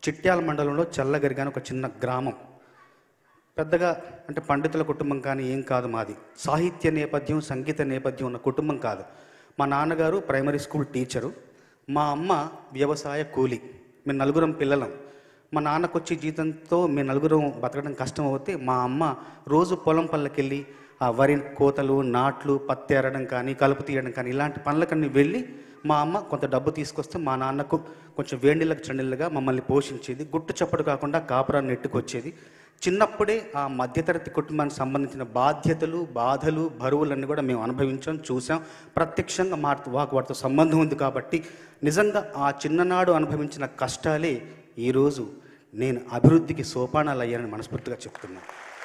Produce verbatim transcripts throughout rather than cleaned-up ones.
చిట్యాల మండలంలో చల్లగరిగాని ఒక చిన్న గ్రామం. పెద్దగా అంటే పండితుల కుటుంబం కానీ ఏం కాదు మాది. సాహిత్య నేపథ్యం, సంగీత నేపథ్యం ఉన్న కుటుంబం కాదు. మా నాన్నగారు ప్రైమరీ స్కూల్ టీచరు, మా అమ్మ వ్యవసాయ కూలి. మేము నలుగురం పిల్లలం. మా నాన్నకు వచ్చే జీతంతో మేము నలుగురం బతకడం కష్టం అవుతే మా అమ్మ రోజు పొలం పళ్ళకెళ్ళి ఆ వరి కోతలు, నాట్లు, పత్తి ఏరడం కానీ, కలుపు తీయడం కానీ ఇలాంటి పనులకన్నీ వెళ్ళి మా అమ్మ కొంత డబ్బు తీసుకొస్తే మా నాన్నకు కొంచెం వేడిళ్ళకి చండిళ్ళగా మమ్మల్ని పోషించేది. గుట్టు చప్పుడు కాకుండా కాపురాన్ని నెట్టుకొచ్చేది. చిన్నప్పుడే ఆ మధ్యతరగతి కుటుంబానికి సంబంధించిన బాధ్యతలు, బాధలు, బరువులన్నీ కూడా మేము అనుభవించాం, చూసాం. ప్రత్యక్షంగా మా వాకు వాటితో సంబంధం ఉంది కాబట్టి నిజంగా ఆ చిన్ననాడు అనుభవించిన కష్టాలే ఈరోజు నేను అభివృద్ధికి సోపానాలు అయ్యానని మనస్ఫూర్తిగా చెప్తున్నాను.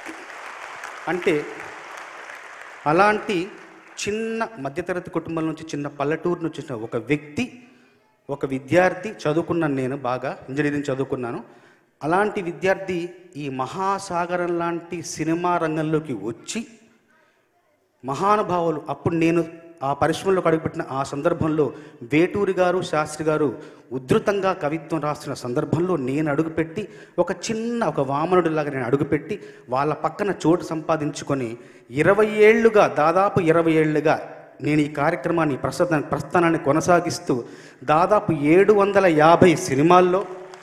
అంటే అలాంటి చిన్న మధ్యతరగతి కుటుంబం నుంచి, చిన్న పల్లెటూరు నుంచి వచ్చిన ఒక వ్యక్తి, ఒక విద్యార్థి, చదువుకున్నాను నేను, బాగా ఇంజనీరింగ్ చదువుకున్నాను. అలాంటి విద్యార్థి ఈ మహాసాగరం లాంటి సినిమా రంగంలోకి వచ్చి మహానుభావులు, అప్పుడు నేను ఆ పరిశ్రమలోకి అడుగుపెట్టిన ఆ సందర్భంలో వేటూరి గారు, శాస్త్రి గారు ఉధృతంగా కవిత్వం రాస్తున్న సందర్భంలో నేను అడుగుపెట్టి ఒక చిన్న ఒక వామనుడిలాగా నేను అడుగుపెట్టి వాళ్ళ పక్కన చోటు సంపాదించుకొని ఇరవై ఏళ్ళుగా దాదాపు ఇరవై ఏళ్ళుగా నేను ఈ కార్యక్రమాన్ని ప్రస్తుత ప్రస్థానాన్ని కొనసాగిస్తూ దాదాపు ఏడు వందల యాభై సినిమాల్లో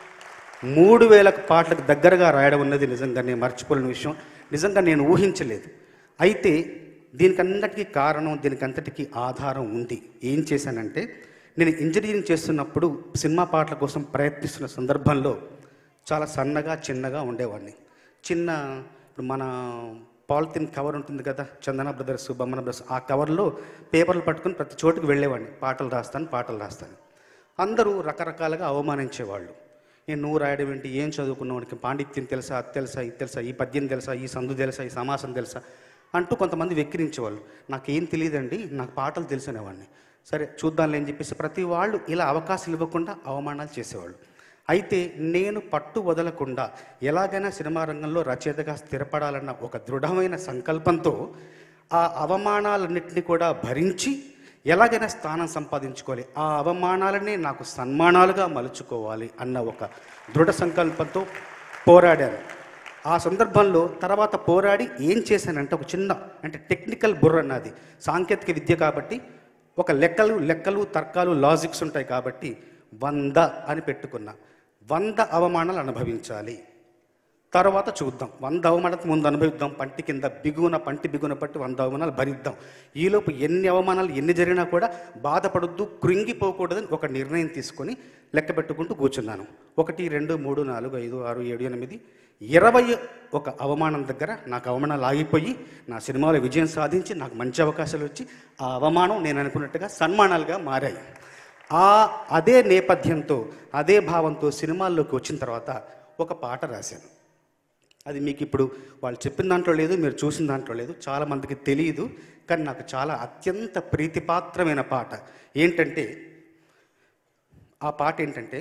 మూడు వేల పాటలకు దగ్గరగా రాయడం ఉన్నది నిజంగా నేను మర్చిపోలేని విషయం. నిజంగా నేను ఊహించలేదు. అయితే దీనికంతటికీ కారణం, దీనికంతటికీ ఆధారం ఉంది. ఏం చేశానంటే, నేను ఇంజనీరింగ్ చేస్తున్నప్పుడు సినిమా పాటల కోసం ప్రయత్నిస్తున్న సందర్భంలో చాలా సన్నగా చిన్నగా ఉండేవాడిని. చిన్న ఇప్పుడు మన పాలిథిన్ కవర్ ఉంటుంది కదా, చందన బ్రదర్స్, బొమ్మన బ్రదర్స్, ఆ కవర్లో పేపర్లు పట్టుకుని ప్రతి చోటుకు వెళ్ళేవాడిని. పాటలు రాస్తాను పాటలు రాస్తాను అందరూ రకరకాలుగా అవమానించేవాళ్ళు. నేను నువ్వు రాయడం ఏంటి, ఏం చదువుకున్నవాడికి పాండిత్యం తెలుసా, అది తెలుసా, ఇది తెలుసా, ఈ పద్యం తెలుసా, ఈ సందు తెలుసా, ఈ సమాసం తెలుసా అంటూ కొంతమంది వెక్కిరించేవాళ్ళు. నాకేం తెలియదండి, నాకు పాటలు తెలిసినవాడిని. సరే చూద్దాంలే అని చెప్పేసి ప్రతి వాళ్ళు ఇలా అవకాశాలు ఇవ్వకుండా అవమానాలు చేసేవాళ్ళు. అయితే నేను పట్టు వదలకుండా ఎలాగైనా సినిమా రంగంలో రచయితగా స్థిరపడాలన్న ఒక దృఢమైన సంకల్పంతో ఆ అవమానాలన్నింటినీ కూడా భరించి ఎలాగైనా స్థానం సంపాదించుకోవాలి, ఆ అవమానాలనే నాకు సన్మానాలుగా మలుచుకోవాలి అన్న ఒక దృఢ సంకల్పంతో పోరాడాను. ఆ సందర్భంలో తర్వాత పోరాడి ఏం చేశానంటే, ఒక చిన్న అంటే టెక్నికల్ బుర్ర అన్నది, సాంకేతిక విద్య కాబట్టి ఒక లెక్కలు లెక్కలు తర్కాలు లాజిక్స్ ఉంటాయి కాబట్టి వంద అని పెట్టుకున్నా. వంద అవమానాలు అనుభవించాలి, తర్వాత చూద్దాం. వంద అవమానాలకు ముందు అనుభవిద్దాం, పంటి కింద బిగున పంటి బిగున పట్టి వంద అవమానాలు భరిద్దాం. ఈలోపు ఎన్ని అవమానాలు ఎన్ని జరిగినా కూడా బాధపడొద్దు, కృంగిపోకూడదని ఒక నిర్ణయం తీసుకొని లెక్క పెట్టుకుంటూ కూర్చున్నాను. ఒకటి, రెండు, మూడు, నాలుగు, ఐదు, ఆరు, ఏడు, ఎనిమిది, ఇరవై ఒక అవమానం దగ్గర నాకు అవమానాలు ఆగిపోయి నా సినిమాలో విజయం సాధించి నాకు మంచి అవకాశాలు వచ్చి ఆ అవమానం నేను అనుకున్నట్టుగా సన్మానాలుగా మారాయి. ఆ అదే నేపథ్యంతో అదే భావంతో సినిమాల్లోకి వచ్చిన తర్వాత ఒక పాట రాశాను. అది మీకు ఇప్పుడు వాళ్ళు చెప్పిన దాంట్లో లేదు, మీరు చూసిన దాంట్లో లేదు, చాలామందికి తెలియదు. కానీ నాకు చాలా అత్యంత ప్రీతిపాత్రమైన పాట. ఏంటంటే ఆ పాట ఏంటంటే,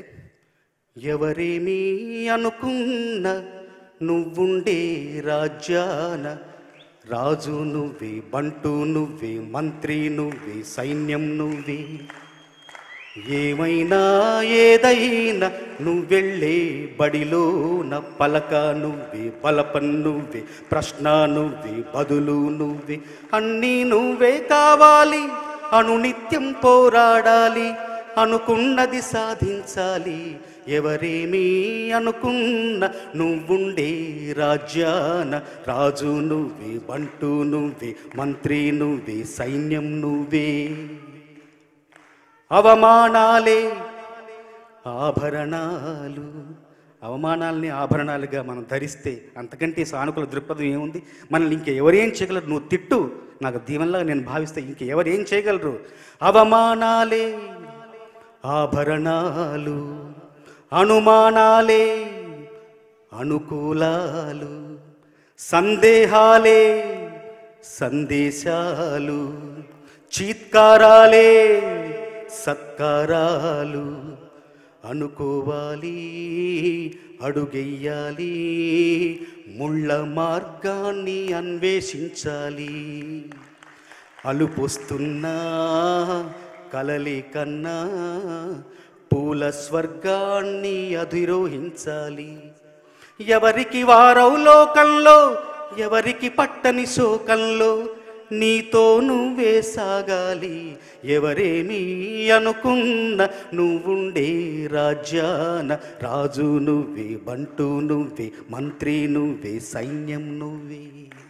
ఎవరేమీ అనుకున్న నువ్వుండే రాజ్యాన రాజు నువ్వే, బంటు నువ్వే, మంత్రి నువ్వే, సైన్యం నువ్వే, ఏమైనా ఏదైనా నువ్వెళ్ళే బడిలోన పలక నువ్వే, పలపన్ నువ్వే, ప్రశ్న నువ్వే, బదులు నువ్వే, అన్నీ నువ్వే కావాలి, అనునిత్యం పోరాడాలి, అనుకున్నది సాధించాలి, ఎవరేమీ అనుకున్న నువ్వుండే రాజ్యాన రాజు నువ్వే, బంటు నువ్వే, మంత్రి నువ్వే, సైన్యం నువ్వే, అవమానాలే ఆభరణాలు. అవమానాలని ఆభరణాలుగా మనం ధరిస్తే అంతకంటే సానుకూల దృక్పథం ఏముంది? మనల్ని ఇంక ఎవరేం చేయగలరు? నువ్వు తిట్టు, నాకు దీవెనలాగా నేను భావిస్తే ఇంక ఎవరేం చేయగలరు? అవమానాలే ఆభరణాలు, అనుమానాలే అనుకూలాలు, సందేహాలే సందేశాలు, చీత్కారాలే సత్కారాలు, అనుకోవాలి అడుగెయ్యాలి, ముళ్ళ మార్గాన్ని అన్వేషించాలి, అలుపొస్తున్నా కలలే కన్నా పూల స్వర్గాన్ని అధిరోహించాలి. ఎవరికి వారవు లోకంలో, ఎవరికి పట్టని శోకంలో, నీతో నువ్వే సాగాలి. ఎవరేమీ అనుకున్న నువ్వుండే రాజ్యాన రాజు నువ్వే, బంటు నువ్వే, మంత్రి నువ్వే, సైన్యం నువ్వే.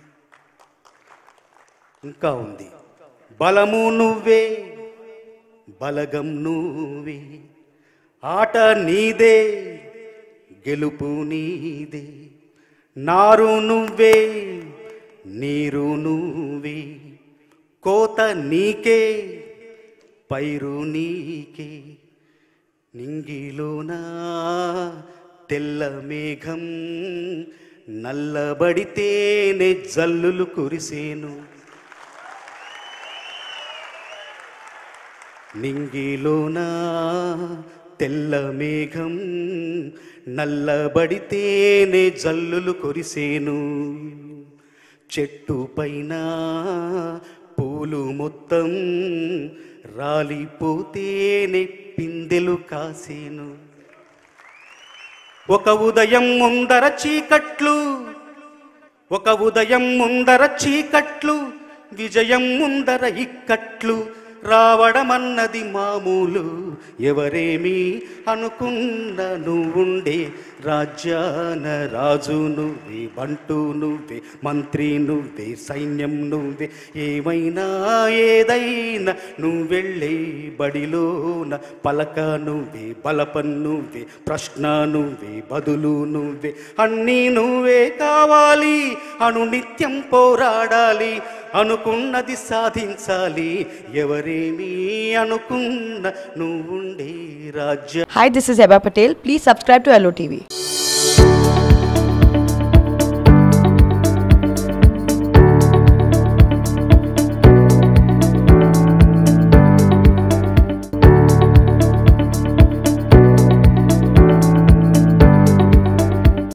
ఇంకా ఉంది. బలము నువ్వే, బలగం నువ్వే, ఆట నీదే, గెలుపు నీదే. నారు నువ్వే, నీరు నువ్వే, కోత నీకే, పైరు నీకే. నింగిలోనా తెల్ల మేఘం నల్లబడితేనే జల్లులు కురిసేను. నింగిలోనా తెల్ల మేఘం నల్లబడితేనే జల్లులు కురిసేను. చెట్టు పైన పూలు మొత్తం రాలిపోతేనే పిందెలు కాసేను. ఒక ఉదయం ముందర చీకట్లు, ఒక ఉదయం ముందర చీకట్లు, విజయం ముందర ఇక్కట్లు. రావడమన్నది మామూలు, ఎవరేమీ అనుకున్న నువ్వుండే రాజ్యాన రాజు నువ్వే, బంటు నువ్వే, మంత్రి నువ్వే, సైన్యం నువ్వే. ఏమైనా ఏదైనా నువ్వెళ్ళే బడిలోన పలక నువ్వే, బలపం నువ్వే, ప్రశ్న నువ్వే, బదులు నువ్వే. అన్నీ నువ్వే కావాలి, అనునిత్యం పోరాడాలి, అనుకున్నది సాధించాలి. ఎవరేమీ అనుకున్న నువ్వుండే రాజ్యం. Hi, this is Heba Patel. Please subscribe to L O T V.